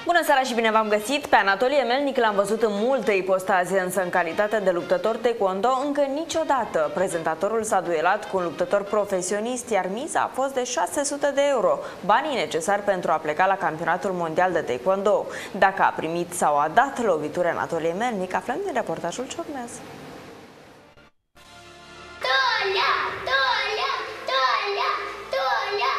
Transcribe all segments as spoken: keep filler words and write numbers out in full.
Bună seara și bine v-am găsit! Pe Anatolie Melnic l-am văzut în multe ipostaze, însă în calitate de luptător taekwondo încă niciodată. Prezentatorul s-a duelat cu un luptător profesionist, iar miza a fost de șase sute de euro, banii necesari pentru a pleca la campionatul mondial de taekwondo. Dacă a primit sau a dat lovituri Anatolie Melnic, aflăm din reportajul ce urmează. Tolia, Tolia, Tolia, Tolia.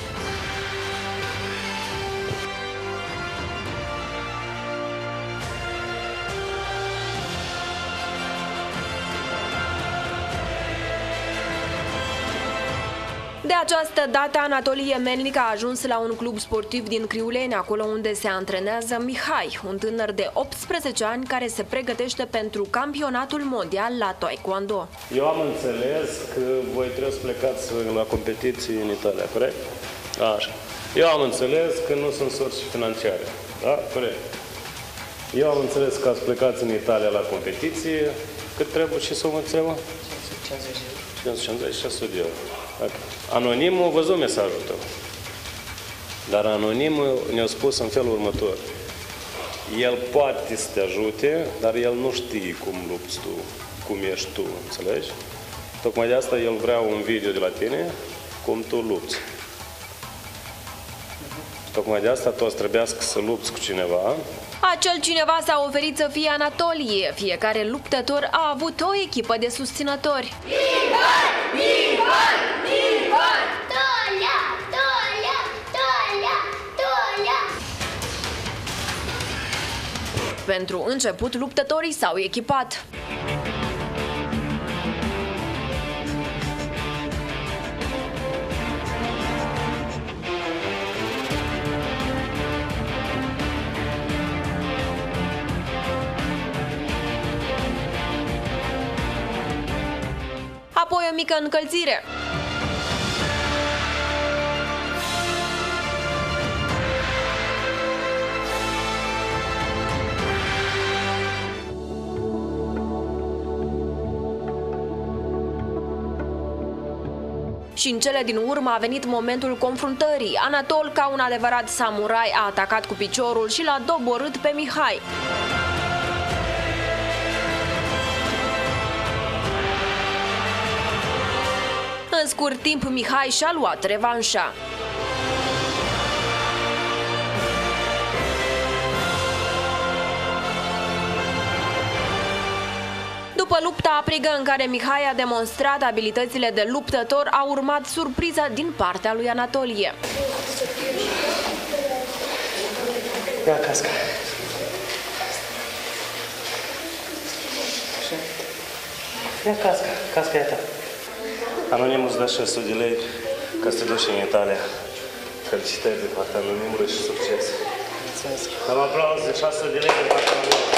De această dată, Anatolie Melnic a ajuns la un club sportiv din Criuleni, acolo unde se antrenează Mihai, un tânăr de optsprezece ani care se pregătește pentru campionatul mondial la taekwondo. Eu am înțeles că voi trebuie să plecați la competiții în Italia, corect? Așa. Eu am înțeles că nu sunt surse financiare. Da? Corect. Eu am înțeles că ați plecați în Italia la competiție. Cât trebuie și să mă întrebă? cinci sute cincizeci, șase sute de euro. Anonimul a văzut mesajul tău. Dar anonimul ne-a spus în felul următor. El poate să te ajute, dar el nu știe cum lupți tu, cum ești tu, înțelegi? Tocmai de asta el vrea un video de la tine, cum tu lupți. Tocmai de asta tu o să trebuiască să lupți cu cineva. Acel cineva s-a oferit să fie Anatolie. Fiecare luptător a avut o echipă de susținători. Mihai, Mihai, Mihai. Tolia, Tolia, Tolia, Tolia. Pentru început, luptătorii s-au echipat. Apoi o mică încălzire. Și în cele din urmă a venit momentul confruntării. Anatol, ca un adevărat samurai, a atacat cu piciorul și l-a doborât pe Mihai. În scurt timp, Mihai și-a luat revanșa. După lupta aprigă în care Mihai a demonstrat abilitățile de luptător, a urmat surpriza din partea lui Anatolie. Ia casca. Ia casca. Casca e a ta. Anonimul îți dă șase sute de lei ca să te duci în Italia. Felicitări de partea anonimului și succes. Mulțumesc. Dăm aplauze de șase sute de lei de partea anonimului.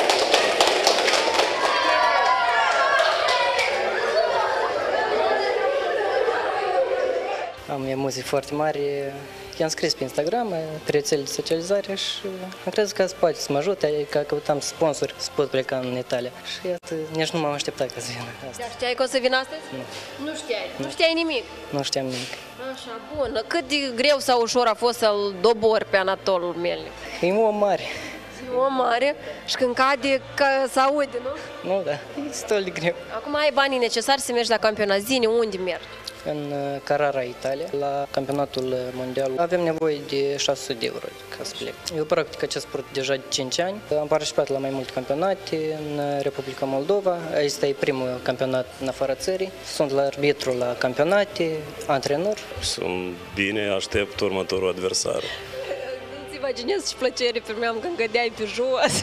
Am emoții foarte mari. I-am scris pe Instagram, pe rețele de socializare și am crezut că poate să mă ajute, adică căutam sponsori să pot pleca în Italia. Și iată, nici nu m-am așteptat ca să vină astăzi. Dar știai că o să vină astăzi? Nu. Nu știai? Nu, nu știai nimic? Nu știam nimic. Așa, bun. Cât de greu sau ușor a fost să-l dobori pe Anatolul Melnic? E un om mare. O mare și când cade, că se aude, nu? Nu, da, e destul de greu. Acum ai banii necesari să mergi la campionat. Zine, unde mergi? În Carrara, Italia, la campionatul mondial, avem nevoie de șase sute de euro ca să plec. Eu practic acest sport deja de cinci ani. Am participat la mai multe campionate în Republica Moldova. Este e primul campionat în afara țării. Sunt la arbitru la campionate, antrenor. Sunt bine, aștept următorul adversar. Nu-ți imaginezi ce plăcere primeam când gădeai pe jos.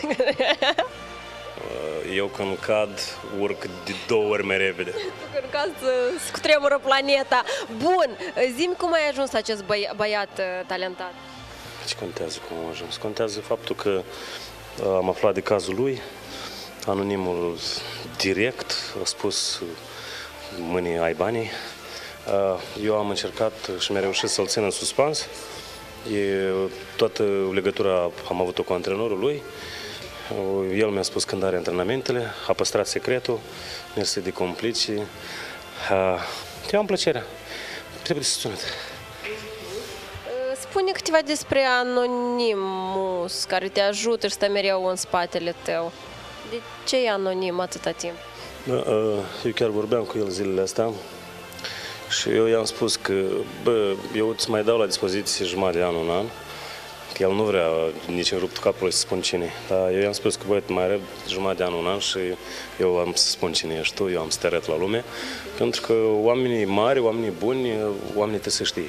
Eu când cad, urc de două ori mai repede. Tu când cad, să cutremură planeta. Bun, zi-mi cum ai ajuns acest băi băiat talentat? Ce contează cum am ajuns? Contează faptul că am aflat de cazul lui. Anonimul direct a spus mâine ai banii. Eu am încercat și mi-a reușit să-l țin în suspans. E, toată legătura am avut-o cu antrenorul lui. El mi-a spus când are antrenamentele, a păstrat secretul, mersi de complici. Eu am plăcerea. Trebuie să sunat. spune câteva despre Anonimus, care te ajută și stă mereu în spatele tău. De ce e anonim atâta timp? Da, eu chiar vorbeam cu el zilele astea și eu i-am spus că, bă, eu îți mai dau la dispoziție jumătate de an, un an, că el nu vrea nici în ruptul capului să spun cine. Dar eu i-am spus că, băi, mai răb jumătate de an, un an și eu am să spun cine ești tu, eu am să te arăt la lume, pentru că oamenii mari, oamenii buni, oamenii trebuie să știe.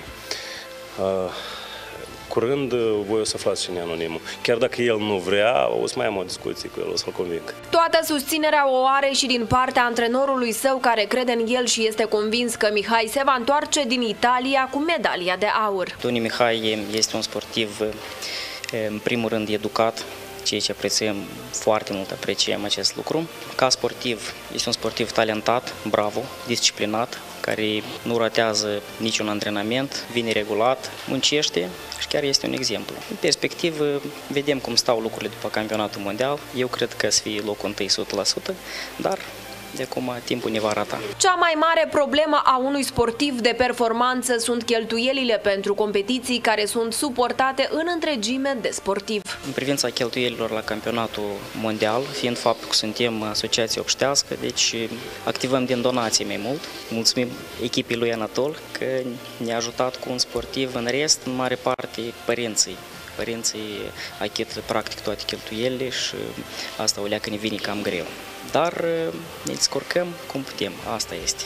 Curând voi o să aflați cine e Anonimul. Chiar dacă el nu vrea, o să mai am o discuție cu el, o să-l conving. Toată susținerea o are și din partea antrenorului său, care crede în el și este convins că Mihai se va întoarce din Italia cu medalia de aur. Toni Mihai este un sportiv, în primul rând, educat, ceea ce apreciem foarte mult, apreciem acest lucru. Ca sportiv, este un sportiv talentat, bravo, disciplinat, care nu ratează niciun antrenament, vine regulat, muncește și chiar este un exemplu. În perspectivă, vedem cum stau lucrurile după campionatul mondial. Eu cred că să fie locul întâi o sută la sută, dar de acum timpul ne va arata. Cea mai mare problemă a unui sportiv de performanță sunt cheltuielile pentru competiții care sunt suportate în întregime de sportiv. În privința cheltuielilor la campionatul mondial, fiind faptul că suntem asociație obștească, deci activăm din donații mai mult. Mulțumim echipii lui Anatol că ne-a ajutat cu un sportiv. În rest, în mare parte, părinții. Părinții achită practic toate cheltuielile și asta o leacă ne vine cam greu. Dar ne descurcăm cum putem, asta este.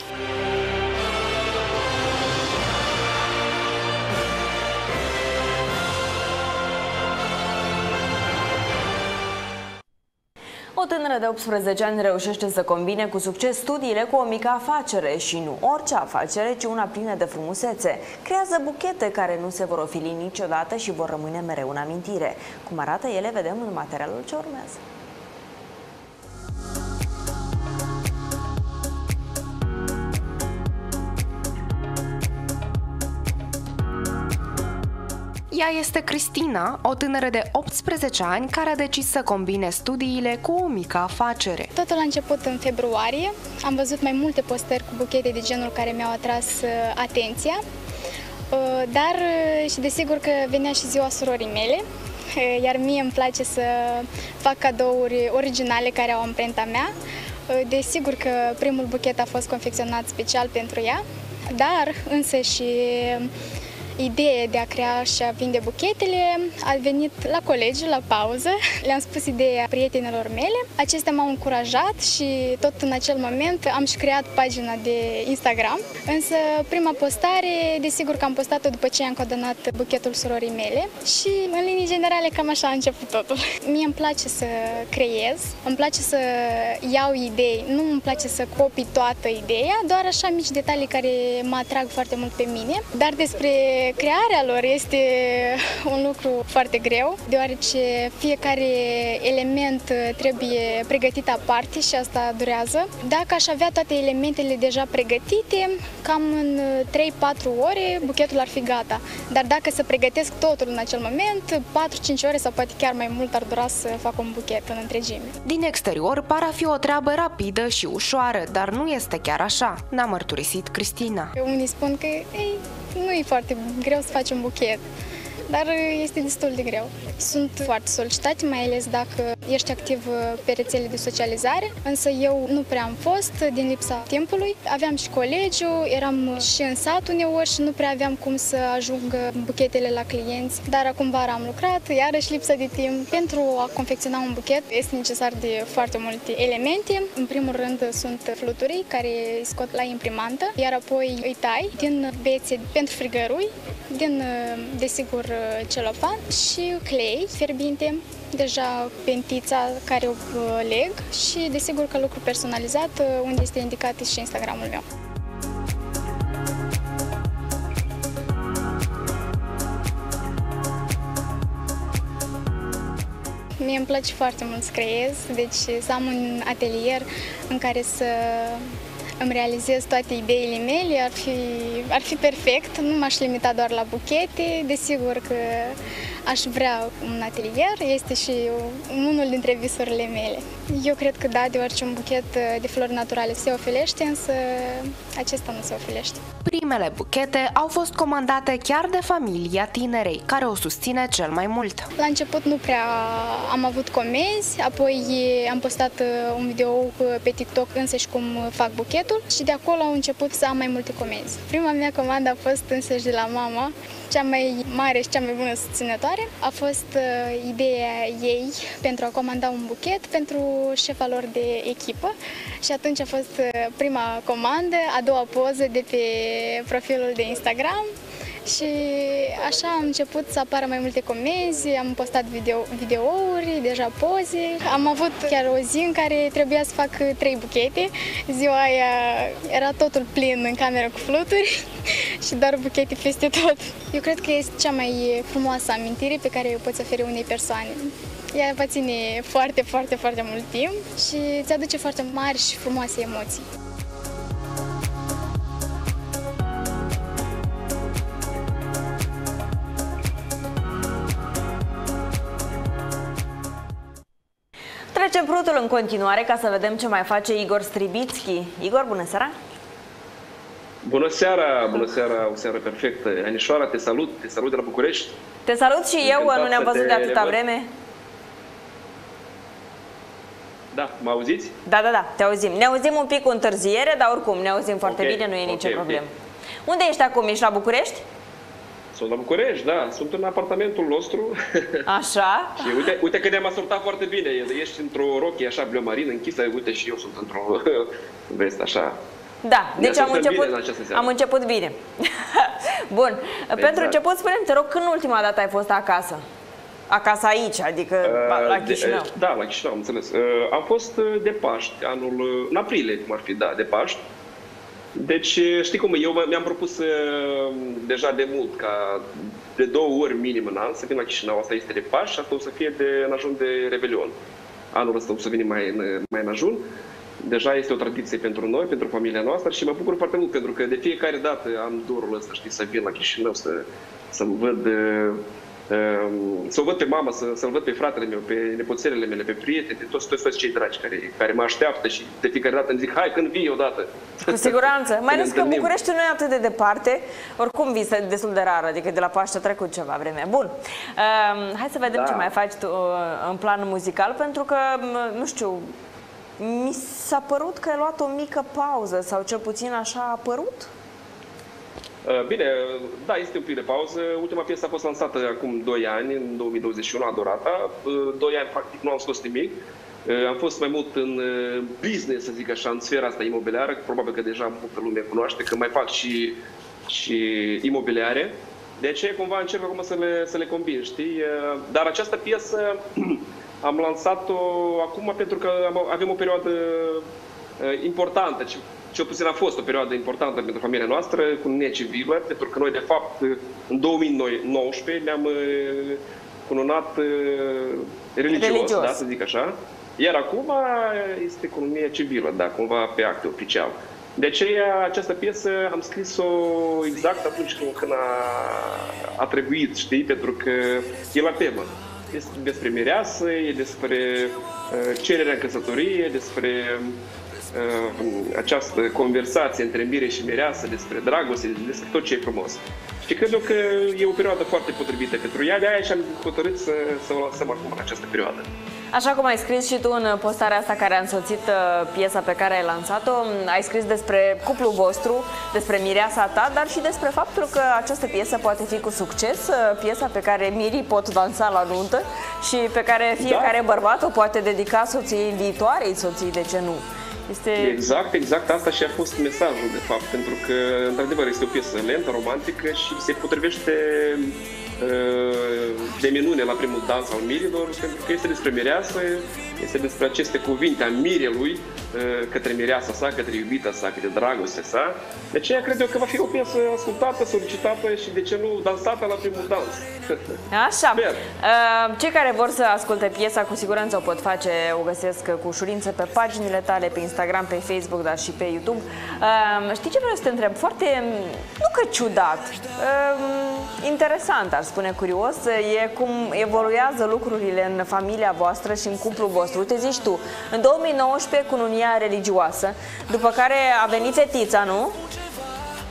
O tânără de optsprezece ani reușește să combine cu succes studiile cu o mică afacere și nu orice afacere, ci una plină de frumusețe. Creează buchete care nu se vor ofili niciodată și vor rămâne mereu în amintire. Cum arată ele, vedem în materialul ce urmează. Ea este Cristina, o tânără de optsprezece ani care a decis să combine studiile cu o mică afacere. Totul a început în februarie. Am văzut mai multe postări cu buchete de genul care mi-au atras atenția, dar și desigur că venea și ziua surorii mele, iar mie îmi place să fac cadouri originale care au amprenta mea. Desigur că primul buchet a fost confecționat special pentru ea, dar însă și ideea de a crea și a vinde buchetele a venit la colegi, la pauză. Le-am spus ideea prietenilor mele. Acestea m-au încurajat și tot în acel moment am și creat pagina de Instagram. Însă prima postare, desigur că am postat-o după ce am coordonat buchetul surorii mele și în linii generale cam așa a început totul. Mie îmi place să creez, îmi place să iau idei, nu îmi place să copii toată ideea, doar așa mici detalii care mă atrag foarte mult pe mine. Dar despre crearea lor este un lucru foarte greu, deoarece fiecare element trebuie pregătit aparte și asta durează. Dacă aș avea toate elementele deja pregătite, cam în trei patru ore buchetul ar fi gata. Dar dacă să pregătesc totul în acel moment, patru cinci ore sau poate chiar mai mult ar dura să fac un buchet în întregime. Din exterior par a fi o treabă rapidă și ușoară, dar nu este chiar așa, ne-a mărturisit Cristina. Unii spun că ei, nu e foarte greu să faci un buchet, dar este destul de greu. Sunt foarte solicitate, mai ales dacă ești activ pe rețele de socializare, însă eu nu prea am fost din lipsa timpului. Aveam și colegiul, eram și în sat uneori și nu prea aveam cum să ajung buchetele la clienți, dar acum vara am lucrat, iarăși lipsa de timp. Pentru a confecționa un buchet este necesar de foarte multe elemente. În primul rând sunt fluturii care îi scot la imprimantă, iar apoi îi tai din bețe pentru frigărui, din, desigur, celofan și clei fierbinte, deja pentița care o leg și, desigur, că lucru personalizat, unde este indicat și Instagramul meu. Mie îmi place foarte mult să creez, deci să am un atelier în care să îmi realizez toate ideile mele, ar fi, ar fi perfect, nu m-aș limita doar la buchete, desigur că aș vrea un atelier, este și unul dintre visurile mele. Eu cred că da, deoarece un buchet de flori naturale se ofilește, însă acesta nu se ofilește. Prin Primele buchete au fost comandate chiar de familia tinerei, care o susține cel mai mult. La început nu prea am avut comenzi, apoi am postat un video pe TikTok însăși cum fac buchetul și de acolo au început să am mai multe comenzi. Prima mea comandă a fost însăși de la mama, cea mai mare și cea mai bună susținătoare. A fost uh, ideea ei pentru a comanda un buchet pentru șefa lor de echipă și atunci a fost uh, prima comandă, a doua poză de pe profilul de Instagram și așa am început să apară mai multe comenzi, am postat video, videouri, deja poze. Am avut chiar o zi în care trebuia să fac trei buchete. Ziua aia era totul plin în cameră cu fluturi și doar buchete peste tot. Eu cred că este cea mai frumoasă amintire pe care o poți oferi unei persoane. Ea va ține foarte, foarte, foarte mult timp și îți aduce foarte mari și frumoase emoții. Trecem prutul în continuare ca să vedem ce mai face Igor Stribitski. Igor, bună seara! Bună seara! Bună seara! O seară perfectă! Anișoara, te salut! Te salut de la București! Te salut și eu, nu ne-am văzut de atâta vreme. Da, mă auziți? Da, da, da, te auzim. Ne auzim un pic cu întârziere, dar oricum ne auzim foarte okay. bine, nu e nicio okay, problemă. Okay. Unde ești acum? Ești la București? Sunt la București, da. Sunt în apartamentul nostru. Așa. Și uite, uite că ne-am asortat foarte bine. Ești într-o rochie așa bleu marin închisă, uite și eu sunt într-o vest așa. Da, deci am început, am început bine. Bun, exact. Pentru început spune-mi, te rog, când ultima dată ai fost acasă? Acasă aici, adică uh, la Chișinău. De, da, la Chișinău, am înțeles. Uh, am fost de Paști, anul, în aprilie, cum ar fi, da, de Paști. Deci, știi cum, eu mi-am propus uh, deja de mult, ca de două ori minim în an, să vin la Chișinău. Asta este de Paști și asta o să fie de, în ajun de Revelion. Anul ăsta o să venim mai în, mai în ajun. Deja este o tradiție pentru noi, pentru familia noastră și mă bucur foarte mult, pentru că de fiecare dată am dorul ăsta, știi, să vin la Chișinău, să, să-mi văd... Uh, să o văd pe mama, să, să-l văd pe fratele meu, pe nepoțelele mele, pe prieteni, pe toți, toți, toți cei dragi care, care mă așteaptă și de fiecare dată îmi zic, hai, când vii odată. Cu siguranță. Mai ales că Bucureștiul nu e atât de departe, oricum vii destul de rar, adică de la Paște a trecut ceva vreme. Bun, uh, hai să vedem da. ce mai faci tu uh, în plan muzical, pentru că, nu știu, mi s-a părut că ai luat o mică pauză, sau cel puțin așa a părut? Bine, da, este un pic de pauză. Ultima piesă a fost lansată acum doi ani, în două mii douăzeci și unu, Adorata. doi ani, practic, nu am scos nimic. Am fost mai mult în business, să zic așa, în sfera asta imobiliară. Probabil că deja multă lume cunoaște că mai fac și, și imobiliare. De aceea, cumva, încerc acum să le, să le combin, știi? Dar această piesă am lansat-o acum pentru că avem o perioadă importantă. Cel puțin a fost o perioadă importantă pentru familia noastră, cu necivilă, pentru că noi, de fapt, în două mii nouăsprezece ne-am cununat religios, religios, da, să zic așa. Iar acum este economie civilă, da, cumva pe acte oficial. De aceea, această piesă am scris-o exact atunci când a, a trebuit, știi, pentru că e la temă. Este despre mireasă, e despre uh, cererea în căsătorie, despre această conversație între mire și mireasă, despre dragoste, despre tot ce e frumos. Și cred eu că e o perioadă foarte potrivită pentru ea, de aia și-am hotărât să, să o lansăm acum în această perioadă. Așa cum ai scris și tu în postarea asta care a însoțit piesa pe care ai lansat-o, ai scris despre cuplul vostru, despre mireasa ta, dar și despre faptul că această piesă poate fi cu succes, piesa pe care mirii pot dansa la nuntă și pe care fiecare da. bărbat o poate dedica soției viitoarei soții, de ce nu? Este... Exact, exact, asta și a fost mesajul, de fapt, pentru că, într-adevăr, este o piesă lentă, romantică și se potrivește de minune la primul dans al mirilor, pentru că este despre mireasă, este despre aceste cuvinte a mirelui către mireasa sa, către iubita sa, către dragostea sa. De aceea cred eu că va fi o piesă ascultată, solicitată și, de ce nu, dansată la primul dans. Așa. Sper. Cei care vor să asculte piesa, cu siguranță o pot face, o găsesc cu ușurință pe paginile tale, pe Instagram, pe Facebook, dar și pe YouTube. Știi ce vreau să te întreb? Foarte, nu că ciudat, interesant, ar spune, curios, e cum evoluează lucrurile în familia voastră și în cuplul vostru. Uite, zici tu, în două mii nouăsprezece cununia religioasă, după care a venit fetița, nu?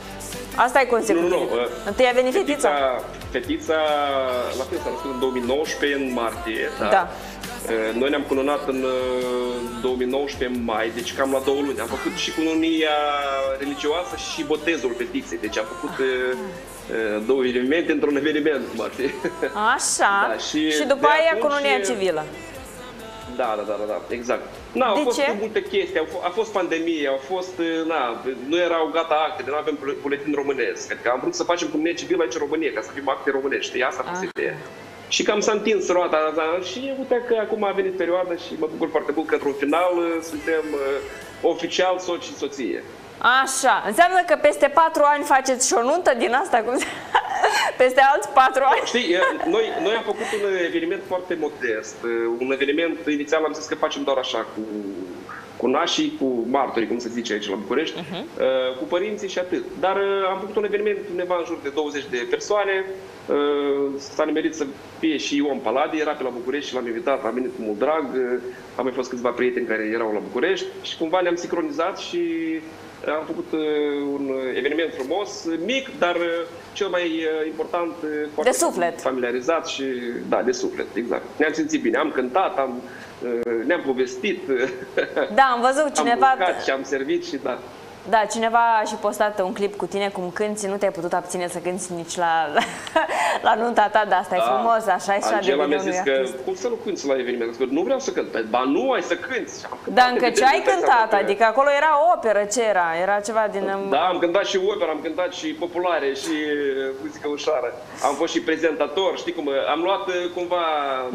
Asta e consecutiv. Nu, nu, nu. Întâi a venit fetița. Fetița, fetița la fel s-a născut în două mii nouăsprezece, în martie. Da. Da. Noi ne-am cununat în două mii nouăsprezece, în mai, deci cam la două luni. Am făcut și cununia religioasă și botezul fetiței. Deci am făcut ah. două evenimente într-un eveniment, cum ar fi. Așa. Da, și, și după de aia atunci, cununia civilă. Da, da, da, da, exact. Na, au de fost ce? multe chestii, a, a fost pandemie, au fost, na, nu erau gata acte, nu avem buletin românesc. Adică am vrut să facem cununie civilă aici în România, ca să fim acte românești, asta a fost ideea. Și cam s-a întins roata și uite că acum a venit perioada și mă bucur foarte mult că într-un final suntem uh, oficial soț și soție. Așa, înseamnă că peste patru ani faceți și o nuntă din asta? Cum se... Peste alți patru ani? Știi, noi, noi am făcut un eveniment foarte modest. Un eveniment, inițial am zis că facem doar așa, cu, cu nașii, cu martorii, cum se zice aici la București, uh-huh. cu părinții și atât. Dar am făcut un eveniment undeva în jur de douăzeci de persoane. S-a nimerit să fie și Ion Paladi, era pe la București și l-am invitat, a venit cu mult drag. Am mai fost câțiva prieteni care erau la București și cumva ne-am sincronizat și am făcut un eveniment frumos, mic, dar cel mai important, foarte de suflet. Familiarizat și, da, de suflet, exact. Ne-am simțit bine, am cântat, am, ne-am povestit, da, am văzut cineva... am mâncat și am servit și da. Da, cineva a și postat un clip cu tine cum cânti, nu te-ai putut abține să cânti nici la, la, la nunta ta, dar asta da. E frumos, așa e și Angela mi-a zis că cum să nu cânti la eveniment? Că nu vreau să cânt. Ba nu, ai să cânti. Dar încă ce ai cântat? Adică acolo era operă, ce era? Era ceva din... Da, am cântat și operă, am cântat și populare și muzică ușoară. Am fost și prezentator, știi cum, am luat cumva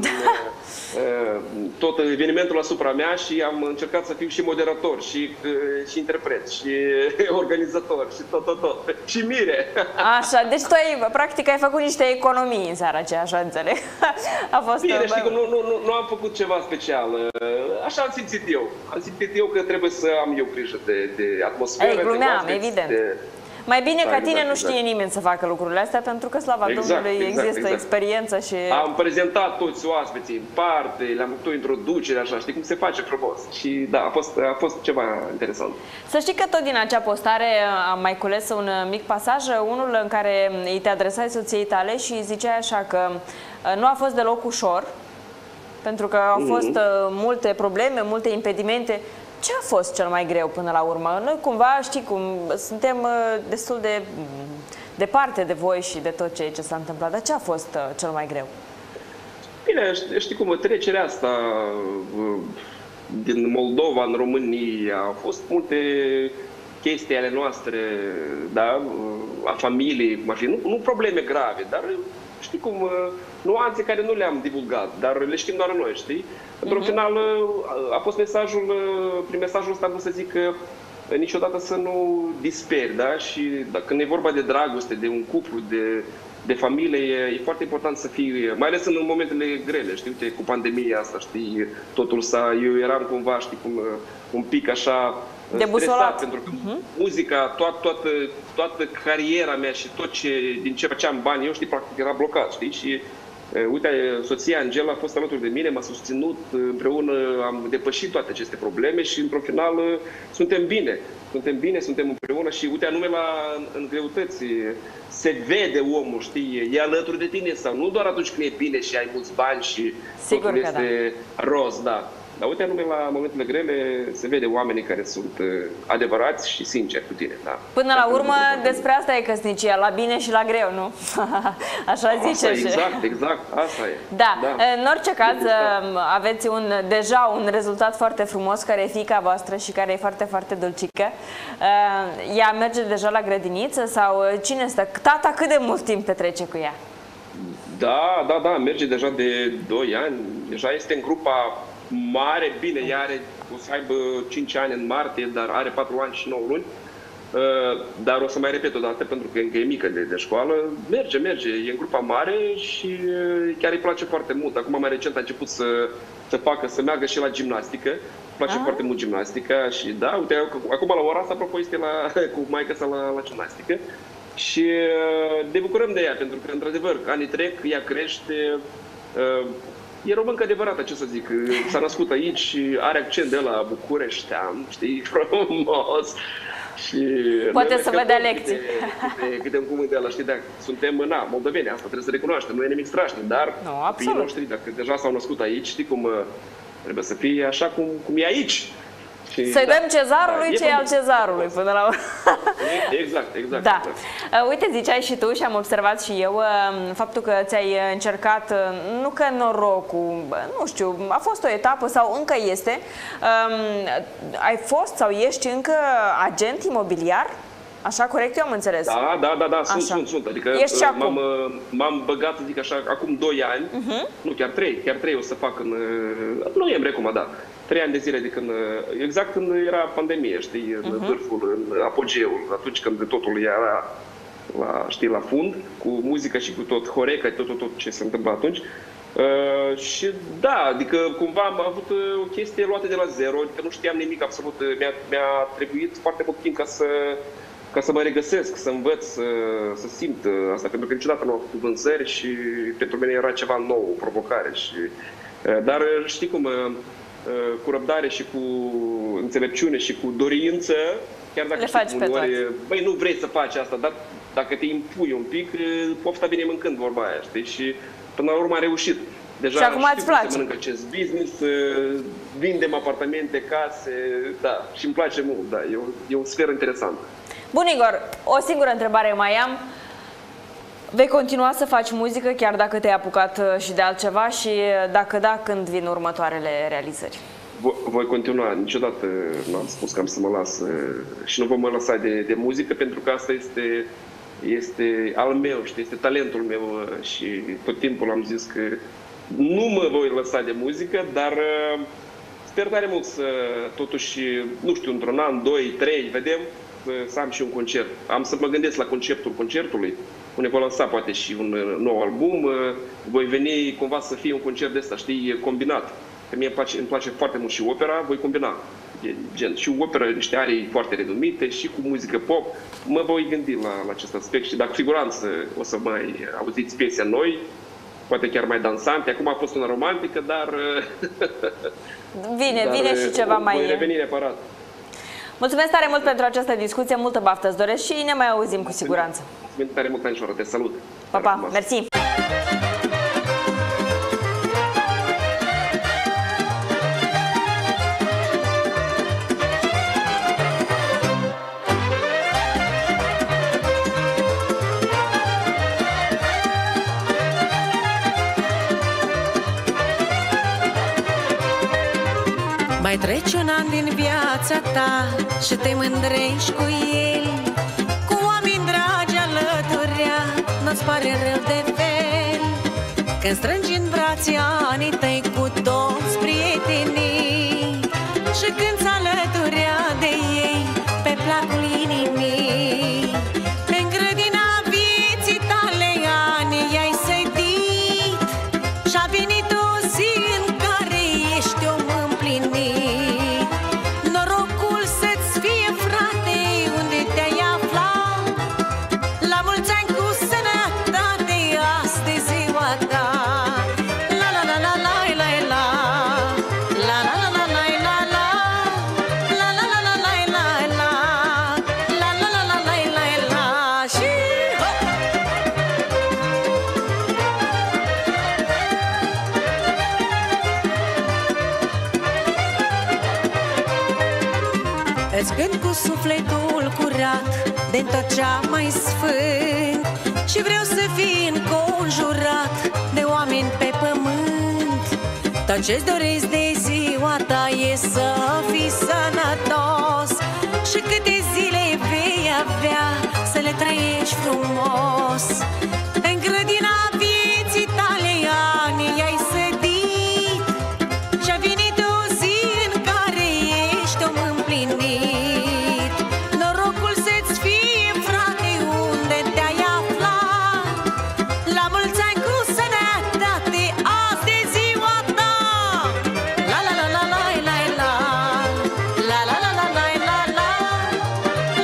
tot evenimentul asupra mea și am încercat să fiu și moderator și, și interpret și organizator și tot, tot, tot. Și mire. Așa, deci tu ai, practic ai făcut niște economii în seara aceea, așa înțeleg. A fost... Bine, știi că nu, nu, nu, nu am făcut ceva special. Așa am simțit eu. Am simțit eu că trebuie să am eu grijă de, de atmosferă. Ei, glumeam, de evident. De... Mai bine da, ca tine exact, nu știe exact. nimeni să facă lucrurile astea, pentru că, slava exact, Domnului, exact, există exact. experiență și... Am prezentat toți oaspeții în parte, le-am făcut o introducere, așa, știi cum se face frumos. Și da, a fost, a fost ceva interesant. Să știi că tot din acea postare am mai cules un mic pasaj, unul în care îi te adresai soției tale și ziceai așa că nu a fost deloc ușor, pentru că au fost mm-hmm. multe probleme, multe impedimente. Ce a fost cel mai greu până la urmă? Noi cumva, știi cum, suntem destul de departe de voi și de tot ce s-a întâmplat, dar ce a fost cel mai greu? Bine, știi cum, trecerea asta din Moldova în România, au fost multe chestii ale noastre, da, a familiei, cum ar fi, nu, nu probleme grave, dar știi cum, nuanțe care nu le-am divulgat, dar le știm doar noi, știi? Într-un uh-huh. final a fost mesajul, prin mesajul ăsta am să zic că niciodată să nu disperi, da? Și când e vorba de dragoste, de un cuplu, de, de familie, e, e foarte important să fii, mai ales în momentele grele, știi, uite, cu pandemia asta, știi, totul s-a, eu eram cumva, știi, cum, un pic așa stresat, pentru că uh-huh. muzica, toată, toată, toată cariera mea și tot ce, din ce făceam bani, eu, știi, practic era blocat, știi, și uite, soția Angela a fost alături de mine, m-a susținut, împreună am depășit toate aceste probleme și într-un final suntem bine. Suntem bine, suntem împreună și uite, anume la, în greutăți se vede omul, știi, e alături de tine sau nu doar atunci când e bine și ai mulți bani și sigur totul că este da. roz, da. Dar uite, anume la momentele grele se vede oamenii care sunt adevărați și sinceri cu tine. Da. Până la urmă, despre asta e căsnicia, la bine și la greu, nu? Așa zice. Asta, exact, exact, asta e. Da, da. În orice caz, aveți un, deja un rezultat foarte frumos, care e fiica voastră și care e foarte, foarte dulcică. Ea merge deja la grădiniță sau cine stă? Tata cât de mult timp petrece cu ea? Da, da, da, merge deja de doi ani, deja este în grupa mare, bine, ea are, o să aibă cinci ani în martie, dar are patru ani și nouă luni. Uh, dar o să mai repet o dată, pentru că încă e mică de, de școală. Merge, merge, e în grupa mare și uh, chiar îi place foarte mult. Acum mai recent a început să, să facă, să meargă și la gimnastică. Îi place ah. foarte mult gimnastica și da, uite, acum la ora asta, apropo, este la, cu maică sa la, la gimnastică. Și uh, ne bucurăm de ea, pentru că, într-adevăr, anii trec, ea crește. Uh, E româncă adevărată, ce să zic, s-a născut aici, are accent de la bucureștean, știi, frumos. Și poate noi să vă dea lecții. Câte, câte, câte un cuvânt de ăla, știi, dacă suntem, na, moldoveni, asta trebuie să recunoaștem, nu e nimic strașnic, dar no, copiii noștri, dacă deja s-au născut aici, știi cum trebuie să fie așa cum, cum e aici. Să-i da, dăm cezarului da, ce e al cezarului până la urmă. Exact, exact. Da. exact. Uite, ziceai și tu și am observat și eu faptul că ți-ai încercat, nu că norocul, nu știu, a fost o etapă sau încă este, ai fost sau ești încă agent imobiliar? Așa, corect, eu am înțeles. Da, da, da, da, sunt, sunt, sunt. Adică m-am băgat, zic așa, acum doi ani, uh-huh. nu, chiar trei, chiar trei o să fac în noiembrie, acum, da. Trei ani de zile de când, exact când era pandemie, știi, în uh-huh. vârful, în apogeul, atunci când totul era, la, știi, la fund, cu muzică și cu tot Horeca, tot, tot, tot ce se întâmplă atunci. Uh, și da, adică cumva am avut o chestie luată de la zero, adică nu știam nimic absolut, mi-a, mi-a trebuit foarte mult timp ca să ca să mă regăsesc, să învăț, să, să simt asta, pentru că niciodată nu am făcut vânzări și pentru mine era ceva nou, o provocare. Și, dar știi cum, cu răbdare și cu înțelepciune și cu dorință, chiar dacă le faci pe toate. Ori, băi, nu vrei să faci asta, dar dacă te impui un pic, pofta vine mâncând, vorba aia, știi? Și până la urmă am reușit. Deja și acum știu îți place. Să mănânc acest business, vindem apartamente, case, da, și îmi place mult, da, e o, e o sferă interesantă. Bun, Igor, o singură întrebare mai am. Vei continua să faci muzică chiar dacă te-ai apucat și de altceva și dacă da, când vin următoarele realizări? Voi continua, niciodată nu am spus că am să mă las și nu vom mă lăsa de, de muzică, pentru că asta este, este al meu, știi, este talentul meu și tot timpul am zis că nu mă voi lăsa de muzică, dar sper tare mult să, totuși, nu știu, într-un an, doi, trei, vedem, să am și un concert. Am să mă gândesc la conceptul concertului, unde voi lansa poate și un nou album, voi veni cumva să fie un concert de ăsta, știi, combinat. Că mie îmi place, îmi place foarte mult și opera, voi combina. Gen, și opera, niște arii foarte renumite și cu muzică pop. Mă voi gândi la, la acest aspect și dacă cu siguranță o să mai auziți piese noi, poate chiar mai dansante. Acum a fost una romantică, dar... Vine, dar vine și ceva mai... Voi reveni neapărat. Mulțumesc tare mult pentru această discuție, multă baftă îți doresc și ne mai auzim cu siguranță. Mulțumesc tare mult, Anișoară, te salut! Pa, pa, mersi! Mai treci un an din viața ta și te mândrești cu el, cu oameni dragi alăturea, nu-ți pare rău de fel când strângi în brațe anii tăi cu toți prietenii și când ți alăturea de ei pe placul inimii. În grădina vieții tale ani i-ai sădit și-a venit o zi în care ești om împlinit. Norocul să-ți fie, frate, unde te-ai aflat. La mulți ani cu sănătate, astăzi ziua ta. La la la la la la la. La la la la la la la. La la la la la la la. La la la la la la la. Și hop! Îți cânt cu sufletul curat de tot cea mai sfânt și vreau să fii înconjurat de oameni pe pământ. Tot ce-ți doresc de ziua ta e să fii sănătos și câte zile vei avea să le trăiești frumos. În grădina vieții tale ani i-ai sădit și-a venit o zi în care ești om împlinit. Norocul să-ți fie, frate, unde te-ai aflat. La mulți ani cu sănătate, azi e ziua ta. La la la la la la la. La la la la la la la.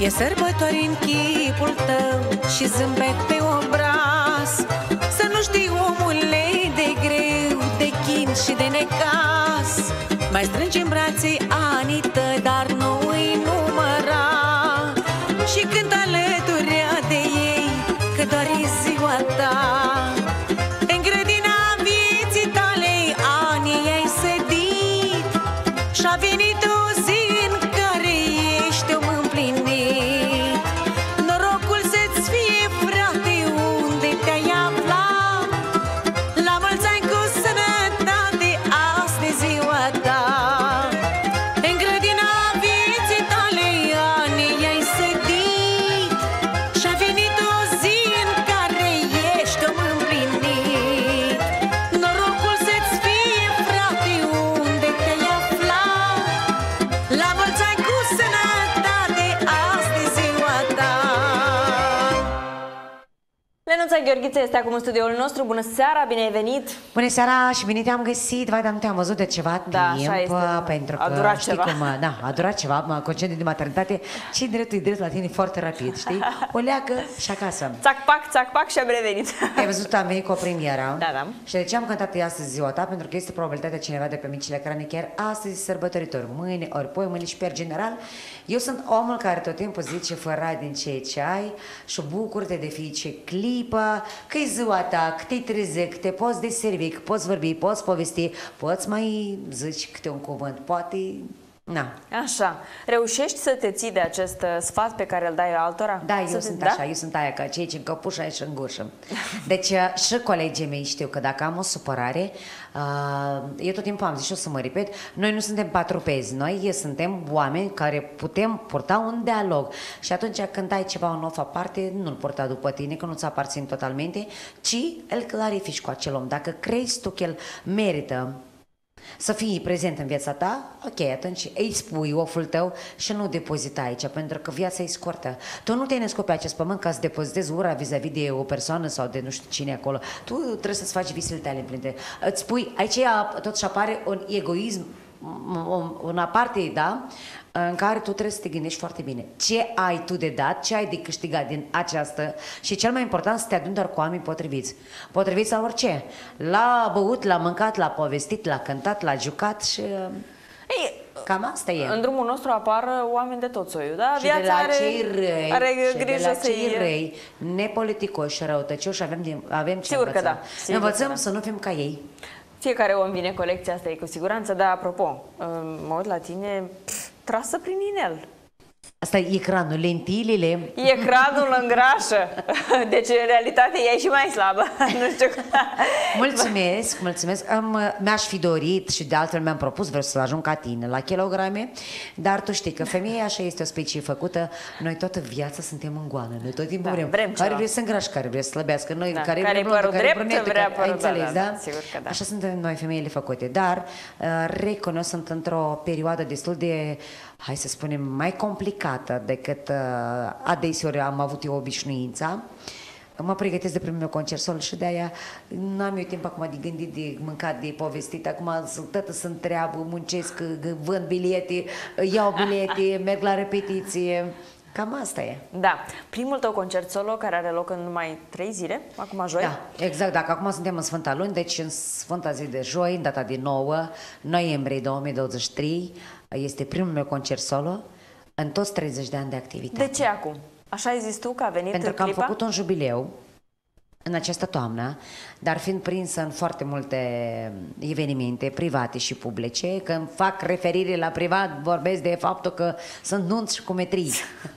E sărbători în chipul tău și zâmbet pe obraz. Să nu știi, omule, de greu, de chin și de necaz. Mai strângi în brațe anii tăi, dar nu îi număra. Și cânt alături de ei, că doar e ziua ta. În grădina vieții tale anii ai sădit și-a venit o zi în care ești om împlinit. Norocul să-ți fie, frate, unde te-ai aflat. La mulți ani cu sănătate, azi de ziua ta. În grădina vieții tale anii ai sădit și-a venit o zi în care ești om împlinit. Norocul să-ți fie, frate, unde te-ai aflat. La mulți ani cu sănătate, azi de ziua ta. Lenuța Gheorghiță este acum în studioul nostru. Bună seara, bine ai venit! Bună seara și bine te-am găsit. Vai, dar nu te-am văzut de ceva Da, timp. așa este. Pentru că A durat știi ceva. cum, da, a durat ceva, mă, concediu de maternitate. Ce dreptul e drept la tine foarte rapid, știi? O leacă și acasă. Țac-pac, țac-pac și am revenit. Ai văzut, am venit cu o premieră. Da, da. Și de ce am cântat astăzi ziua ta? Pentru că este probabilitatea cineva de pe micile ecrane chiar astăzi sărbătoritor. Mâine, ori poi, mâine și pe general. Eu sunt omul care tot timpul zice fără din ceea ce ai și bucură-te de fiecare clipă, că e ziua ta, că te-ai trezit, că te poți deservi, că poți vorbi, poți povesti, poți mai zici câte un cuvânt, poate... Na. Așa. Reușești să te ții de acest uh, sfat pe care îl dai altora? Da, eu Să sunt te... așa, eu sunt aia, ca cei ce în căpușă și în gușă. Deci uh, și colegii mei știu că dacă am o supărare, uh, eu tot timpul am zis și o să mă repet, noi nu suntem patrupezi, noi suntem oameni care putem purta un dialog. Și atunci când ai ceva un of aparte, nu-l purta după tine, că nu-ți aparține totalmente, ci îl clarifici cu acel om. Dacă crezi tu că el merită să fii prezent în viața ta, ok, atunci îi spui oful tău și nu depozita aici, pentru că viața e scurtă. Tu nu te-ai născut pe acest pământ ca să depozitezi ura vis-a-vis de o persoană sau de nu știu cine acolo. Tu trebuie să-ți faci visele tale împlinite. Îți spui, aici totuși apare un egoism, un aparte, da? În care tu trebuie să te gândești foarte bine. Ce ai tu de dat, ce ai de câștigat din această și cel mai important să te aduni doar cu oameni potriviți. Potriviți la orice. La băut, la mâncat, la povestit, la cântat, la jucat și... Ei, cam asta e. În drumul nostru apar oameni de tot soiul, da? Și Viața de la are, cei răi, are și grijă de la să cei iei. răi, nepoliticoși și răutăcioși avem, de, avem ce Sigur că învăța. da, sigur Învățăm că da. să nu fim ca ei. Fiecare om vine colecția asta, e cu siguranță, dar apropo, mă uit la tine, pf, trasă prin inel. Asta e ecranul, lentilele. Ecranul îngrașă, deci în realitate ea e și mai slabă. Nu știu. Mulțumesc, mulțumesc. Mi-aș fi dorit și de altfel mi-am propus, vreau să ajung ca tine la kilograme, dar tu știi că femeia așa este o specie făcută, noi toată viața suntem în goană, noi tot timpul Da, vrem, vrem care ceva. vrea să îngrașe, care vrea să slăbească, noi Da, care, care-i vrem blondă, părul care drept, brunetă, vrea care, părul, ai înțeles, da, da? da, sigur că da. Așa suntem noi femeile făcute, dar uh, recunosc, sunt într-o perioadă destul de, hai să spunem, mai complicată decât uh, adeseori am avut eu obișnuința. Mă pregătesc de primul meu concert sol și de-aia n-am eu timp acum de gândit, de mâncat, de povestit. Acum tătă se întreabă, muncesc, vând bilete, iau bilete, merg la repetiție. Cam asta e. Da. Primul tău concert solo care are loc în numai trei zile, acum joi? Da, exact. Dacă acum suntem în Sfânta Luni, deci în Sfânta zi de joi, în data de nouă noiembrie două mii douăzeci și trei, este primul meu concert solo în toți treizeci de ani de activitate. De ce acum? Așa ai zis tu că a venit Pentru că am clipa? făcut un jubileu în această toamnă, dar fiind prinsă în foarte multe evenimente private și publice, când fac referire la privat, vorbesc de faptul că sunt nunți și cumetrii.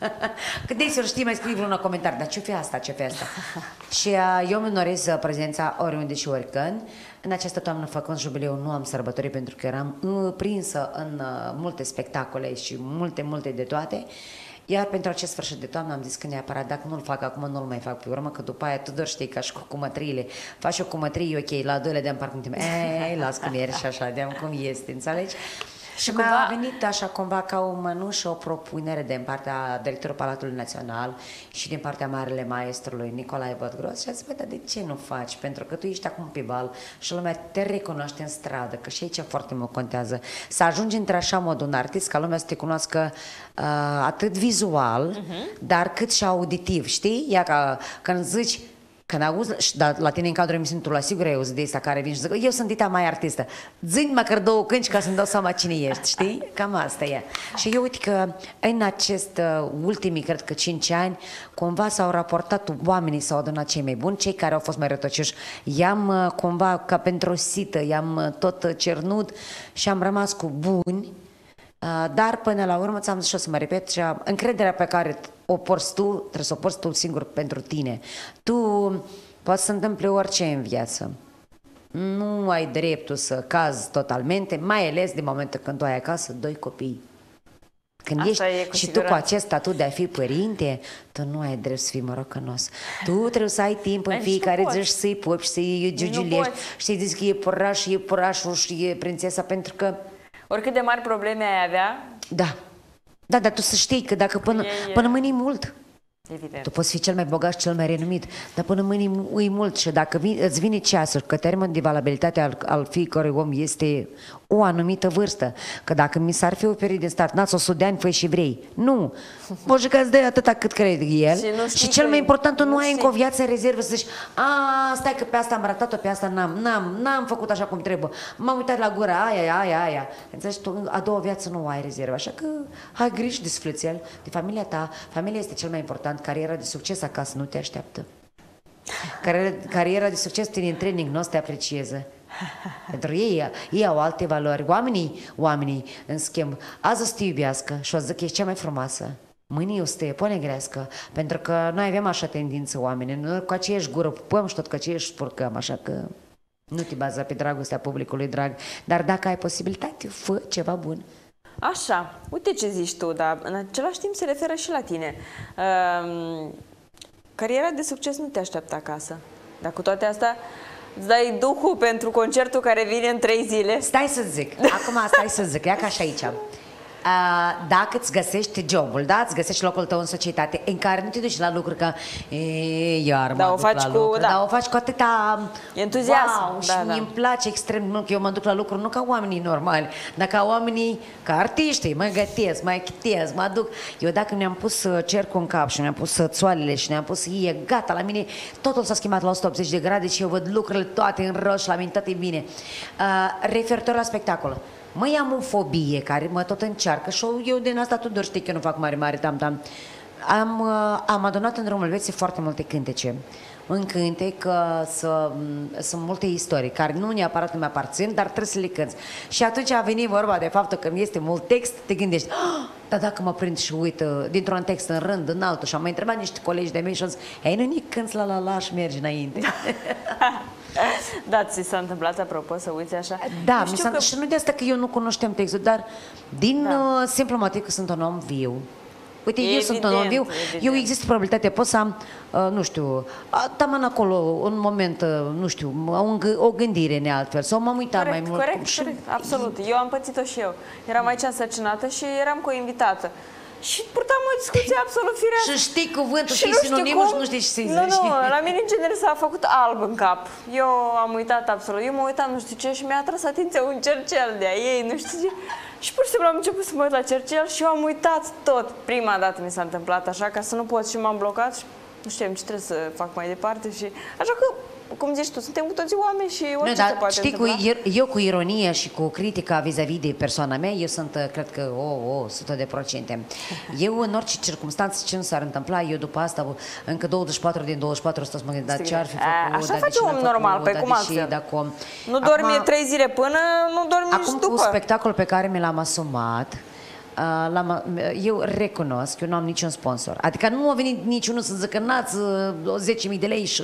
Că deseori știi, mai scrii vreun comentariu, dar ce-o fi asta, ce-o fi asta? Și uh, eu îmi onorez prezența oriunde și oricând. În această toamnă, făcând jubileu, nu am sărbătorit pentru că eram uh, prinsă în uh, multe spectacole și multe, multe de toate. Iar pentru acest sfârșit de toamnă am zis că neapărat, dacă nu-l fac acum, nu-l mai fac pe urmă, că după aia tu doar știi ca și cu cumătriile. Faci o cumătrie, ok, la al doilea de-am parcă nu te... Ei, las cum ești și așa, de-am cum este, înțelegi? Și mi-a cumva... venit așa cumva ca o mănușă, o propunere din partea directorului Palatului Național și din partea Marele Maestrului Nicolae Botgros și a zis, bă, dar de ce nu faci? Pentru că tu ești acum pe bal și lumea te recunoaște în stradă, că și aici foarte mult contează. Să ajungi între așa mod un artist, ca lumea să te cunoască uh, atât vizual, uh-huh. dar cât și auditiv, știi? Ia ca când zici, când auzi, dar la tine în cadrul emisiunii, tu la sigur ai auzit de asta care vin și zic, eu sunt Dita mai artistă, zi-mi măcar două cânci ca să-mi dau seama cine ești, știi? Cam asta e. Și eu uite că în acest uh, ultimii, cred că cinci ani, cumva s-au raportat oamenii, s-au adunat cei mai buni, cei care au fost mai rătăcioși. I-am uh, cumva ca pentru o sită, i-am uh, tot cernut și am rămas cu buni. Uh, dar până la urmă, ți-am zis și o să mă repet, și încrederea pe care o porți tu, trebuie să o porți tu singur pentru tine. Tu poți să întâmple orice în viață. Nu ai dreptul să cazi totalmente, mai ales din momentul când tu ai acasă doi copii. Când Asta ești și tu cu acest statut de a fi părinte, tu nu ai drept să fii morocănos. Tu trebuie să ai timp în fiecare zi și să-i pupi și să-i giugiulești și să-i zici că e păraș, e părașul și e prințesa, pentru că... Oricât de mari probleme ai avea... Da. Da, dar tu să știi că dacă până, e, până mâine e mult. Evident. Tu poți fi cel mai bogat și cel mai renumit, dar până mâine e mult și dacă vin, îți vine ceasul că termenul de valabilitate al, al fiecărui om este o anumită vârstă, că dacă mi s-ar fi oferit din start, n-ați o sută de ani, fă și vrei. Nu. Mă jucați de atâta cât crede el. Și, și cel mai important, tu nu, nu ai încă o viață în rezervă să zici, a, stai că pe asta am ratat-o, pe asta n-am, n-am, n-am făcut așa cum trebuie. M-am uitat la gura aia, aia, aia. Înțelegi, tu a doua viață nu o ai rezervă, așa că ai grijă de sufletel, de familia ta. Familia este cel mai important, cariera de succes acasă nu te așteaptă. Cariera, cariera de succes tine în training nu o să te aprecieze. Pentru ei, ei au alte valori. Oamenii, oamenii, în schimb, azi o să te iubească și o să zic că ești cea mai frumoasă. Mâine o să te ponegrească, pentru că noi avem așa tendință, oamenii. Noi cu aceeași gură pupăm și tot cu aceeași spurcăm, așa că nu te baza pe dragostea publicului drag. Dar dacă ai posibilitate, fă ceva bun. Așa, uite ce zici tu, dar în același timp se referă și la tine. Uh, cariera de succes nu te așteaptă acasă. Dar cu toate astea, îți dai duhul pentru concertul care vine în trei zile. Stai să zic, acum stai să zic, ia ca și aici. Uh, dacă îți găsești jobul, da? Îți găsești locul tău în societate în care nu te duci la lucruri că e, iar mă da, duc o faci la cu, lucruri, da. dar o faci cu atâta entuziasm. Wow, da, și da. îmi place extrem mult că eu mă duc la lucruri nu ca oamenii normali, dar ca oamenii, ca artiștii, mă gătesc, mă achitez, mă duc. Eu dacă mi-am pus cercul în cap și mi-am pus țoalele și mi-am pus e gata, la mine totul s-a schimbat la o sută optzeci de grade și eu văd lucrurile toate în roșu, la mine toate bine. Uh, referitor la spectacol. Măi, am o fobie care mă tot încearcă și eu din asta Tudor știi că eu nu fac mare, mare tam-tam. Am, am adunat în drumul vieții foarte multe cântece. Un cântec să, sunt multe istorii care nu neapărat îmi aparțin, dar trebuie să le cânți. Și atunci a venit vorba de faptul că este mult text, te gândești, oh, dar dacă mă prind și uit dintr-un text în rând, în altul, și am mai întrebat niște colegi de mei și am zis, ei, nu nici cânți la la la și mergi înainte. Da, ți s-a întâmplat, apropo, să uiți așa? Da, mi că... și nu de asta că eu nu cunoșteam textul, dar din da. uh, simplu motiv că sunt un om viu. Uite, evident, eu sunt un om viu, evident. Eu există probabilitatea, pot să am, uh, nu știu, taman acolo, un moment, uh, nu știu, o, o gândire nealtfel, sau m-am uitat corect, mai mult. Corect, și... corect, absolut. Eu am pățit-o și eu. Eram aici însărcinată și eram cu o invitată. Și purtam o discuție absolut firească. Și știi cuvântul, știi sinonimul și nu știi ce să-i zici. Nu, nu, la mine în genere s-a făcut alb în cap. Eu am uitat absolut. Eu mă uitam nu știu ce și mi-a atras atenția un cercel de-a ei, nu știu ce. Și pur și simplu am început să mă uit la cercel și eu am uitat tot. Prima dată mi s-a întâmplat așa, ca să nu pot, și m-am blocat și nu știam ce trebuie să fac mai departe. Și așa că, cum zici tu, suntem cu toți oameni și orice nu, se poate știi, întâmpla. Cu, eu cu ironie și cu critica vis-a-vis de persoana mea, eu sunt, cred că, o, o, sută de procente. Eu, în orice circunstanță, ce nu s-ar întâmpla, eu după asta, încă douăzeci și patru din douăzeci și patru, ăsta să mă gândesc, dar ce ar fi făcut, așa face om normal, pe cum altfel. Nu dormi trei zile până, nu dormi acum, și după. Acum, cu spectacolul pe care mi l-am asumat, Uh, eu recunosc, eu nu am niciun sponsor. Adică nu a venit niciunul să zică n-ați uh, zece mii de lei și...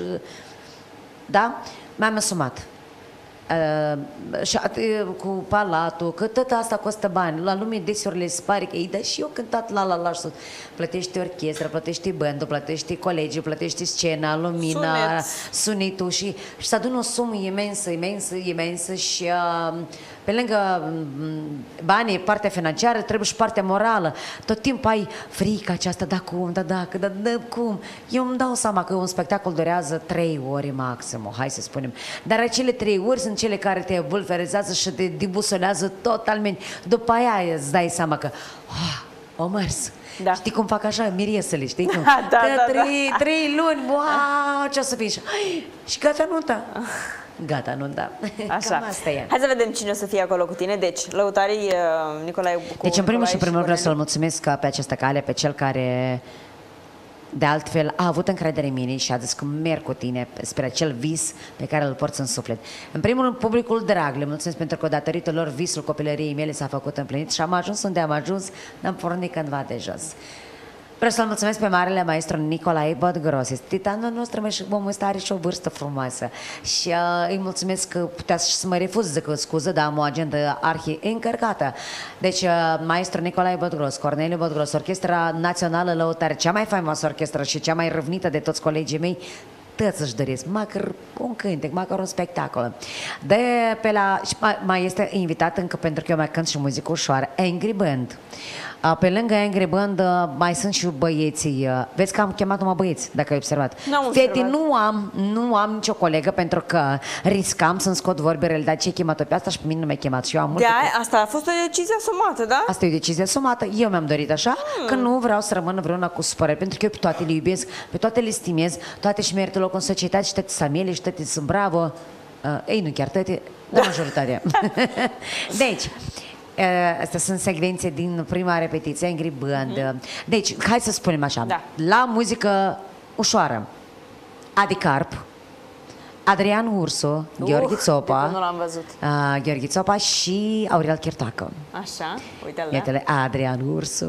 Da? Mi-am asumat. Uh, și uh, cu palatul, că tot asta costă bani. La lume deseori le se pare că ei, dar și eu cântat la la la și plătește orchestră, plătește bandul, plătește colegii, plătește scena, lumina, Sunet. Sunetul și, și să adună o sumă imensă, imensă, imensă și uh, pe lângă banii, partea financiară, trebuie și partea morală. Tot timpul ai frica aceasta, da cum, da dacă, da, da cum. Eu îmi dau seama că un spectacol durează trei ore maxim, hai să spunem. Dar acele trei ori sunt cele care te bulverizează și te debusolează totalmente. După aia îți dai seama că oh, o mers. Da. Știi cum fac așa miriesele, știi cum? Da, da, da, trei, da. trei luni, wow, ce o să fii? Și, și gata nunta. Gata nunta. Așa. Cam asta e. Hai să vedem cine o să fie acolo cu tine. Deci, lăutarii uh, Nicolae Bucu. Deci, în primul și Nicolae primul vreau Corneliu. să-l mulțumesc pe această cale, pe cel care de altfel a avut încredere în mine și a zis că merg cu tine spre acel vis pe care îl porți în suflet. În primul rând, publicul drag, le mulțumesc pentru că datorită lor visul copilăriei mele s-a făcut împlinit și am ajuns unde am ajuns, n-am pornit cândva de jos. Vreau să-l mulțumesc pe marele maestru Nicolae Botgros. Este titanul nostru și omul ăsta are și o vârstă frumoasă. Și uh, îi mulțumesc că putea să mă refuz, zic scuză, dar am o agendă arhi încărcată. Deci, uh, maestru Nicolae Botgros, Corneliu Botgros, Orchestra Națională Lăutare, cea mai faimoasă orchestră și cea mai râvnită de toți colegii mei, toți își doresc, măcar un cântec, măcar un spectacol. De pe la, și mai, mai este invitat încă pentru că eu mai cânt și muzică ușoară, Angry Band. Pe lângă Angry Band mai sunt și băieții. Vezi că am chemat numai băieți, dacă ai observat. Fete nu am, nu am nicio colegă pentru că riscam să-mi scot vorbele, dar ce ai chemat-o pe asta și pe mine nu mi-ai chemat. Și eu am multe. De aia, asta a fost o decizie asumată, da? Asta e o decizie asumată. Eu mi-am dorit așa, hmm. că nu vreau să rămân vreuna cu supărări, pentru că eu pe toate le iubesc, pe toate le stimez, toate și merită loc în societate și toate sunt mele și toate sunt bravo. Uh, ei, nu chiar toate, dar majoritatea. Deci, astea sunt secvențe din prima repetiție, Angry Band. Mm-hmm. Deci, hai să spunem așa, da. La muzică ușoară, Adi Carp, Adrian Ursu, uh, Gheorghe Țopa, nu l-am văzut. Uh, Gheorghe Țopa și Aurel Chirtacă. Așa, uite-l, Iată-le, Adrian Ursu,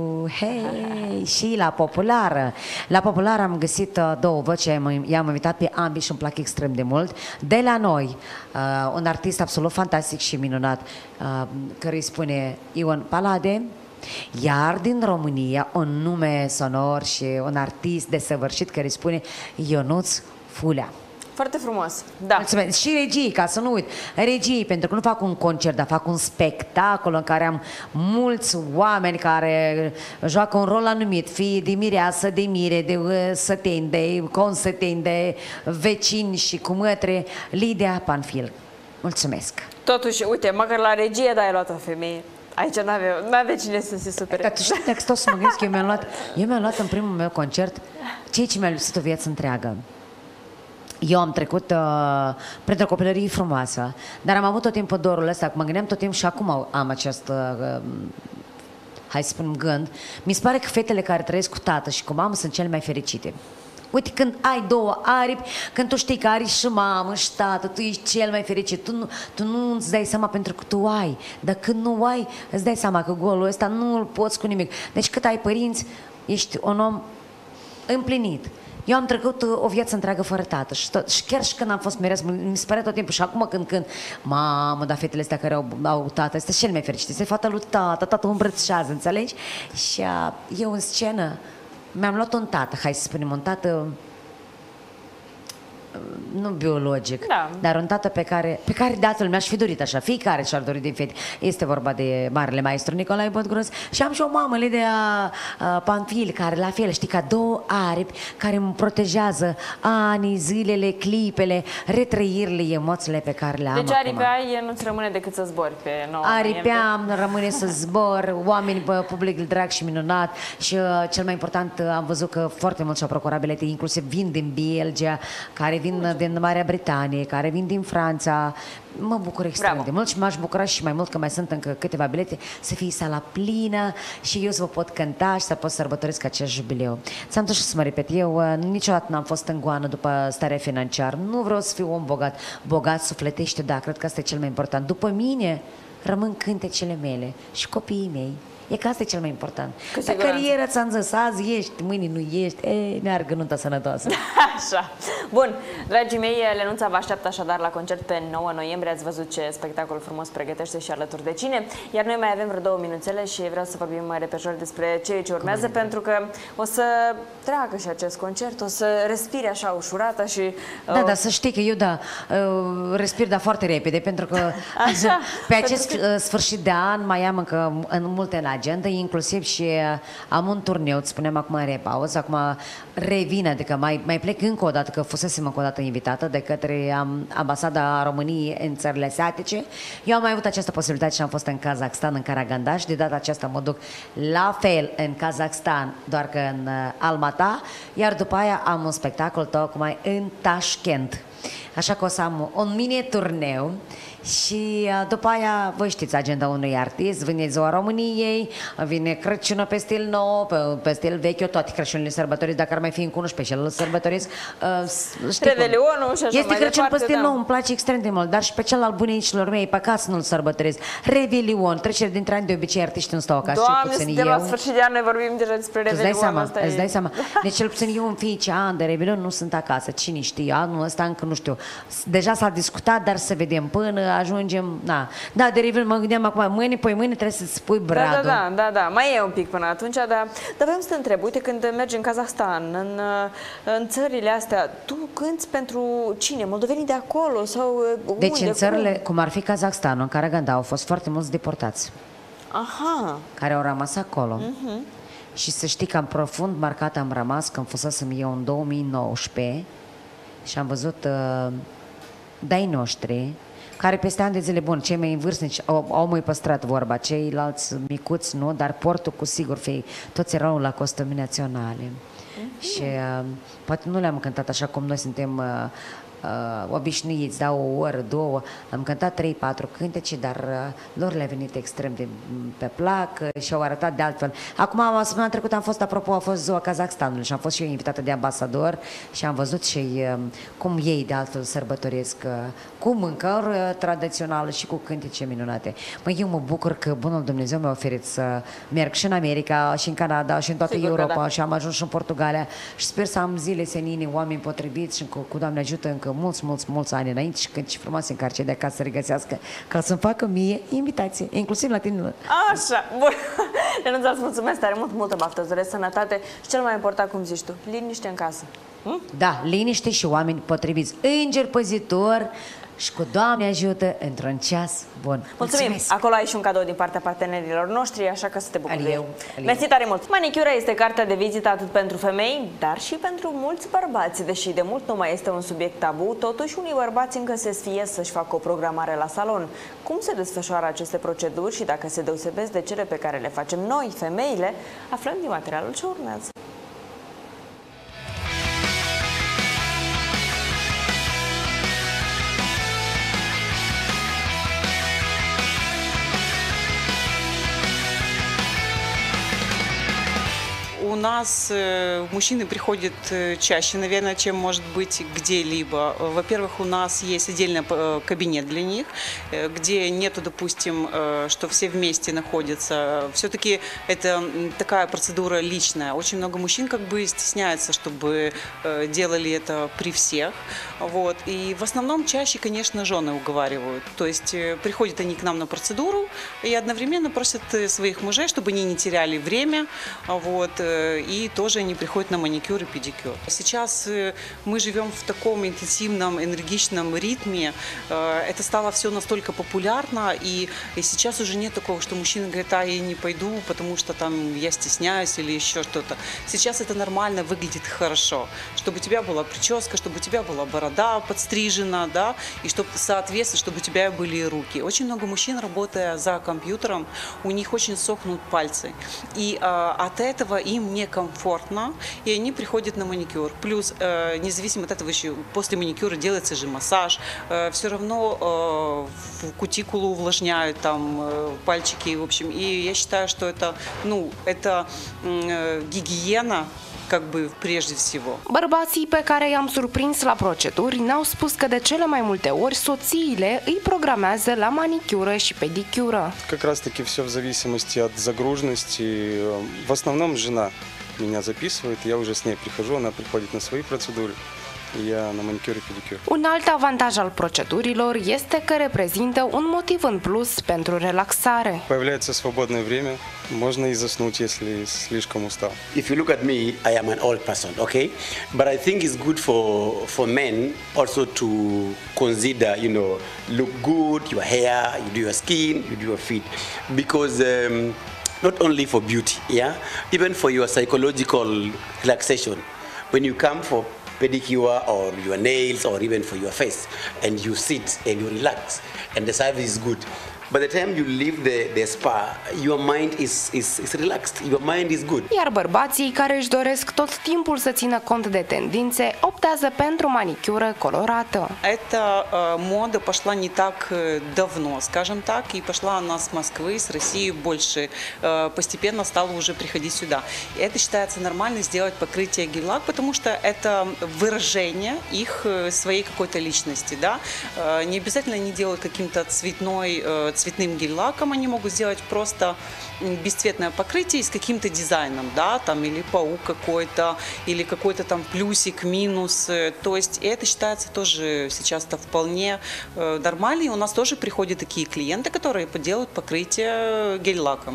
hei, și la Populară. La Populară am găsit uh, două voci, i-am invitat pe ambii și îmi plac extrem de mult. De la noi, uh, un artist absolut fantastic și minunat, uh, care îi spune Ion Palade, iar din România, un nume sonor și un artist desăvârșit care îi spune Ionuț Fulea. Foarte frumos, da. Mulțumesc. Și regii, ca să nu uit, regii, pentru că nu fac un concert, dar fac un spectacol în care am mulți oameni care joacă un rol anumit, fie de mireasă, de mire, de săteni, de consăteni, de vecini și cu mătre, Lidia Panfil. Mulțumesc. Totuși, uite, măcar la regie, dar ai luat o femeie. Aici n-avea cine să se supere. Dar tu știi, dacă stau să mă gândesc, eu mi-am luat, eu mi-am luat în primul meu concert ceea ce mi-a lipsit o viață întreagă. Eu am trecut uh, printr-o copilărie frumoasă, dar am avut tot timpul dorul ăsta, mă gândeam tot timpul și acum am acest, uh, hai să spunem, gând. Mi se pare că fetele care trăiesc cu tată și cu mamă sunt cele mai fericite. Uite, când ai două aripi, când tu știi că ai și mamă și tată, tu ești cel mai fericit, tu nu, tu nu îți dai seama pentru că tu ai, dar când nu ai, îți dai seama că golul ăsta nu îl poți cu nimic. Deci cât ai părinți, ești un om împlinit. Eu am trecut o viață întreagă fără tată și, tot, și chiar și când am fost mireasă, mi se părea tot timpul și acum când, când mamă, dar fetele astea care au, au tată, este cel mai fericit, este fata lui tată, tată îmbrățișează, înțelegi? Și uh, eu în scenă mi-am luat un tată, hai să spunem, un tată nu biologic, da. Dar un tată pe care, pe care de altfel mi-aș fi dorit așa, fiecare și-ar dori din fete. Este vorba de marele maestru Nicolae Botgros și am și o mamă, Lidia uh, Panfil, care la fel, știi, ca două aripi care îmi protejează anii, zilele, clipele, retrăirile, emoțiile pe care le am deci acum. aripeai, nu-ți rămâne decât să zbori pe nouă Aripeam, rămâne să zbor, oameni, bă, public drag și minunat și uh, cel mai important, uh, am văzut că foarte mult și-au procurat bilete, inclusiv vin din Belgia, care vin din Marea Britanie, care vin din Franța. Mă bucur extrem Bravo. de mult și m-aș bucura și mai mult că mai sunt încă câteva bilete, să fie sala plină și eu să vă pot cânta și să pot sărbătoresc acest jubileu. Ți-am tot și să mă repet, eu niciodată n-am fost în goană după starea financiară. Nu vreau să fiu om bogat. Bogat sufletește, da, cred că asta e cel mai important. După mine rămân cântecele mele și copiii mei. E că asta e cel mai important. Dar cariera, ți-am zis, azi ești, mâine nu ești, e, meargă nunta sănătoasă. Așa. Bun, dragii mei, Lenuța vă așteaptă așadar la concert pe nouă noiembrie. Ați văzut ce spectacol frumos pregătește și alături de cine. Iar noi mai avem vreo două minuțele și vreau să vorbim mai repejor despre ceea ce urmează, pentru că o să treacă și acest concert, o să respire așa ușurată și... Uh... Da, da, să știi că eu, da, uh, respir, dar foarte repede, pentru că așa, pe acest că... sfârșit de an mai am încă în multe în agenda, inclusiv și am un turneu, îți spunem acum în repauză, acum revin, adică mai, mai plec încă o dată, că fusesem încă o dată invitată de către um, Ambasada României în țările asiatice. Eu am mai avut această posibilitate și am fost în Kazakhstan, în Karaganda, și de data aceasta mă duc la fel în Kazakhstan, doar că în uh, Almata, iar după aia am un spectacol tocmai în Tashkent. Așa că o să am un mini turneu și după aia, voi știți agenda unui artist, vine Ziua României, vine Crăciunul pe stil nou, pe, pe stil vechi, eu toate Crăciunile sărbătoriți, dacă ar mai fi încă unul pe el sărbătoriți. Uh, Revelionul și așa este mai Crăciun departe, pe stil da. nou, îmi place extrem de mult, dar și pe cel al bunicilor mei, păcat să nu-l sărbătoresc. Revelion, trecere dintre ani, de obicei artiștii nu stau acasă, Doamne, cel puțin de eu. la sfârșit de an noi vorbim deja despre Revelion. Îți dai seama, asta îți e... dai seama. Deci cel puțin eu în fiecare an de Revelion nu sunt acasă. Cine știe, anul ăsta încă nu știu. Deja s-a discutat, dar să vedem până ajungem, na. Da, de Revelion mă gândeam acum, mâine, păi mâine trebuie să-ți spui bradul. Da, da, da, da, da, mai e un pic până atunci, dar, dar vreau să te întreb, uite, când mergi în Kazahstan, în, în țările astea, tu cânti pentru cine? Moldovenii de acolo sau unde? Deci în țările, cum? cum ar fi Kazahstanul, în Karaganda, au fost foarte mulți deportați. Aha. Care au rămas acolo. Uh-huh. Și să știi că am profund marcat am rămas când fusesem eu în două mii nouăsprezece și am văzut uh, de-ai noștri care peste ani de zile, bun, cei mai vârstnici au, au mai păstrat vorba, ceilalți micuți nu, dar portul cu sigur, fie, toți erau la costume naționale. Mm-hmm. Și uh, poate nu le-am cântat așa cum noi suntem uh, uh, obișnuiți, da, o oră, două, am cântat trei, patru cântece, dar uh, lor le-a venit extrem de pe plac uh, și au arătat de altfel. Acum, săptămâna trecută am fost, apropo, a fost Ziua Kazahstanului și am fost și eu invitată de ambasador și am văzut și uh, cum ei de altfel sărbătoresc uh, cu mâncări uh, tradițională și cu cântece minunate. Măi, eu mă bucur că bunul Dumnezeu mi-a oferit să merg și în America, și în Canada, și în toată Sigur Europa, da. Și am ajuns și în Portugalia și sper să am zile senine, oameni potriviți și cu, cu Doamne ajută încă mulți, mulți, mulți ani înainte și când și frumoase în carce de acasă să regăsească ca să-mi facă mie invitație, inclusiv la tine. Așa, bun. Lenuța, îți mulțumesc tare mult, multă baftă, îți doresc sănătate și cel mai important, cum zici tu, liniște în casă. Hm? Da, liniște și oameni potriviți. Înger păzitor și cu Doamne ajută într-un ceas bun. Mulțumim! Mulțumesc. Acolo ai și un cadou din partea partenerilor noștri, așa că să te bucuri. Alieu, alieu. Mersi tare mult! Manicura este cartea de vizită atât pentru femei, dar și pentru mulți bărbați. Deși de mult nu mai este un subiect tabu, totuși unii bărbați încă se sfie să-și facă o programare la salon. Cum se desfășoară aceste proceduri și dacă se deosebesc de cele pe care le facem noi, femeile, aflăm din materialul ce urmează. У нас мужчины приходят чаще, наверное, чем может быть где-либо. Во-первых, у нас есть отдельный кабинет для них, где нету, допустим, что все вместе находятся. Все-таки это такая процедура личная. Очень много мужчин как бы стесняются, чтобы делали это при всех. Вот. И в основном чаще, конечно, жены уговаривают. То есть приходят они к нам на процедуру и одновременно просят своих мужей, чтобы они не теряли время. Вот. И тоже они приходят на маникюр и педикюр. Сейчас мы живем в таком интенсивном, энергичном ритме. Это стало все настолько популярно, и, и сейчас уже нет такого, что мужчина говорит, а я не пойду, потому что там я стесняюсь или еще что-то. Сейчас это нормально, выглядит хорошо. Чтобы у тебя была прическа, чтобы у тебя была борода подстрижена, да, и чтобы соответственно, чтобы у тебя были руки. Очень много мужчин, работая за компьютером, у них очень сохнут пальцы. И а, от этого им некомфортно, и они приходят на маникюр. Плюс, э, независимо от этого, еще после маникюра делается же массаж. Э, все равно э, кутикулу увлажняют, там, э, пальчики, в общем. И я считаю, что это, ну, это э, гигиена как бы прежде всего. Bărbații pe care i-am surprins la proceduri ne-au spus că de cele mai multe ori soțiile îi programează la manicură și pedicură. Как раз таки все в зависимости от загруженности. В основном жена меня записывает, я уже с ней прихожу, она приходит на свои процедуры. Я на маникюр и педикюр. Un alt avantaj al procedurilor este că reprezintă un motiv în plus pentru relaxare. Появляется свободное время, можно и заснуть, если слишком устал. If you look at me, I am an old person, okay? But I think it's good for for men also to consider, you know, look good, your hair, you do your skin, you do your feet, because um, not only for beauty, yeah, even for your psychological relaxation. When you come for pedicure or your nails or even for your face and you sit and you relax and the service is good. By the time you leave the, the spa, your mind is, is, is relaxed, your mind is good. Iar bărbații care își doresc tot timpul să țină cont de tendințe optează pentru manicură colorată. Эта э, мода пошла не так давно, скажем так, и пошла она с Москвы, с России больше, э, постепенно стала уже приходить сюда. И это считается нормально сделать покрытие гель-лак, потому что это выражение их своей какой-то личности, да. Э, не обязательно они делают каким-то цветной э, цветным гель-лаком, они могут сделать просто бесцветное покрытие с каким-то дизайном, да, там или паук какой-то, или какой-то там плюсик, минус, то есть это считается тоже сейчас-то вполне э, нормально, и у нас тоже приходят такие клиенты, которые поделают покрытие гель-лаком.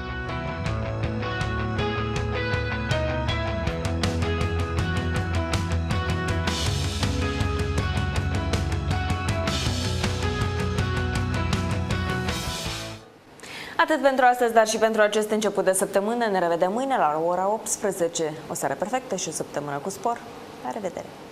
Atât pentru astăzi, dar și pentru acest început de săptămână. Ne revedem mâine la ora optsprezece. O seară perfectă și o săptămână cu spor. La revedere!